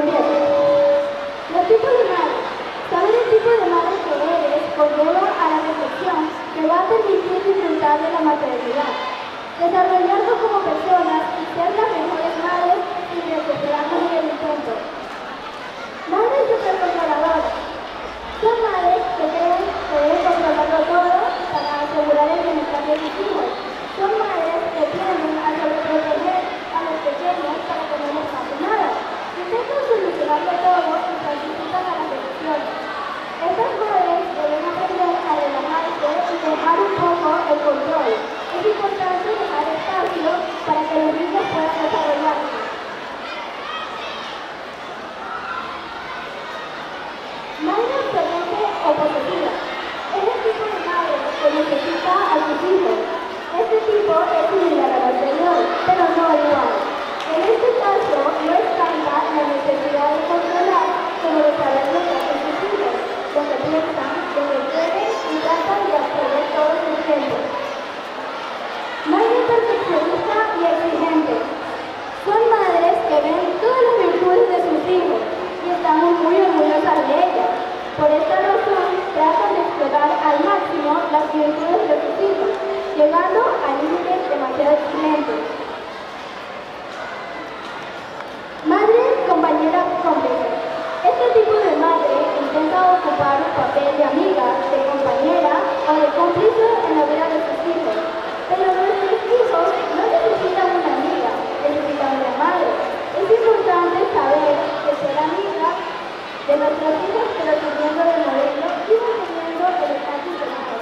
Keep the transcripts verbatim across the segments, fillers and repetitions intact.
Empiezo. Los tipos de madre. Saber el tipo de madre que eres conlleva a la reflexión que va a permitir disfrutar de la maternidad, desarrollarnos como personas y ser las mejores madres sin desesperarnos en el intento. Madres supercontroladoras. Son madres que creen que deben controlarlo todo para asegurar el bienestar de sus hijos. Son madres que tienden a sobreproteger a los pequeños para que no les pase nada. Intentan solucionarlo todo y participan a las decisiones. Estas madres deben aprender a relajarse y dejar un poco el control. Es importante dejar espacio para que los niños puedan desarrollarse. Madre obediente o posesiva. Es el tipo de madre que necesita a sus hijos. Este tipo es similar al anterior, pero no igual. En este caso, no es tanta la necesidad de controlar como de saber lo que hacen sus hijos, lo que piensan, lo que quieren y tratan de absorber todo su tiempo. Madre perfeccionista y exigente. Son madres que ven todas las virtudes de sus hijos y están muy orgullosas de ellas. Por esta razón, tratan de explotar al máximo las virtudes de sus hijos, llegando a límites demasiado exigentes. Madre compañera cómplice. Este tipo de madre intenta ocupar un papel de amiga, de compañera o de cómplice en la vida de sus hijos. Pero nuestros hijos no necesitan una amiga, necesitan una madre. Es importante saber que ser amiga de nuestros hijos, pero sirviendo de modelo y manteniendo el estatus de madre.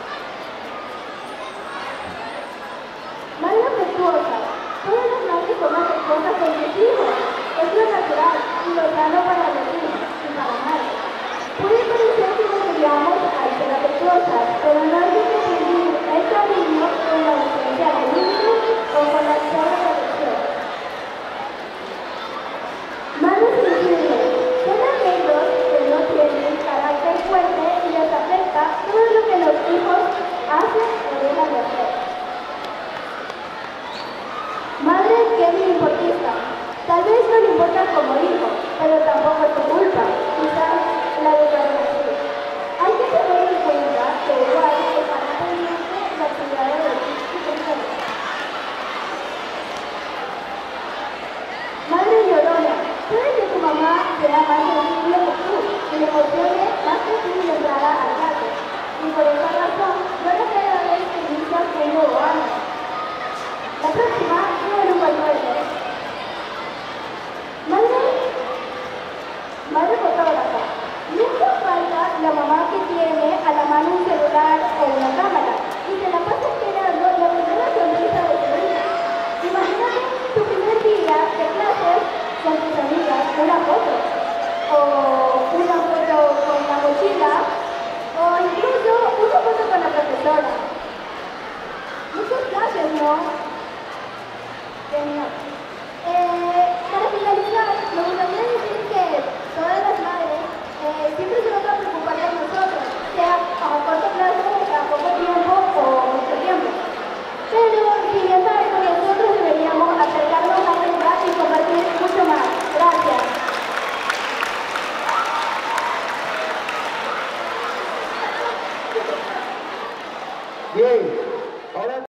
Madre afectuosa. Todas las madres son afectuosas con sus hijos. Es lo natural y lo sano para los hijos y para la madre. Puede parecer que nos criamos al ser afectuosas, pero no hay que confundir el cariño con la ausencia de límites o con la sobreprotección. Madres sensibles. Son aquellos que no tienen carácter fuerte y les afecta todo lo que los hijos hacen o dejan de hacer. Madre que es importista. Tal vez no le importa como hijo, pero tampoco es tu culpa. Quizás la educaron así. Hay que tener en cuenta que igual estará pendiente la actividad de los hijos y personas. Madre llorona. Puede que tu mamá sea más sensible que tú y le emocione más que tú entrar al gato. Y por esa razón, llora cada vez que inicias un nuevo año. La próxima tiene un pañuelo. Madre, madre fotógrafa. Nunca falta la mamá que tiene a la mano un celular o una cámara y se la pasa esperando la primera sonrisa de su hija. Imagínate tu primer día de clases con tus amigas, una foto, o una foto con la mochila, o incluso una foto con la profesora. Muchas clases, ¿no? Genial. Eh, para finalizar, me gustaría decir que todas las madres eh, siempre se van a preocupar de nosotros, sea a corto plazo, a poco tiempo o mucho tiempo. Pero sin embargo, nosotros deberíamos acercarnos a ella y compartir mucho más. Gracias. Bien, ahora